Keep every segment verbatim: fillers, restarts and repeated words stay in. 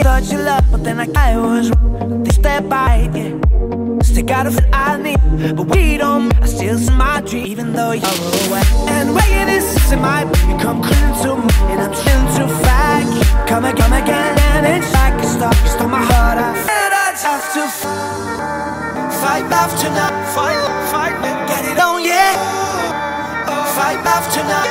thought you loved, but then like I was wrong. They step by, yeah. Stick out of it I need, but we don't. I still see my dream, even though you're away. And when it is in my you come clean to me, and I'm chilling too fast. Come and come again, and it's like a star. You stole my heart, I feel I have to fight back tonight. Fight, fight, get it on, yeah. Fight back tonight.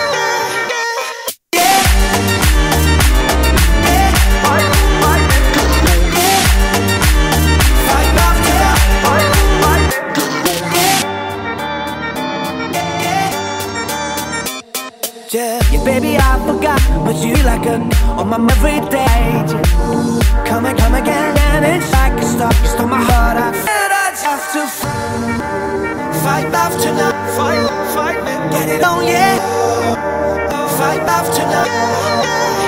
Yeah, yeah, baby, I forgot, but you like a on my every day. Come and come again, and it's like a star. You stole my heart, I feel I have to fight back tonight. Fight, fight, get it on, yeah. Fight back tonight.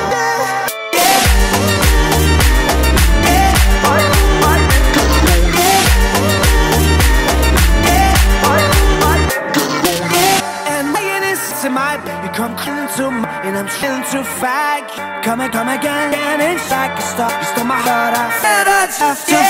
You come clean to me, and I'm chilling too fag. Come and come again, and it's like a star. You stole my heart, I feel I have to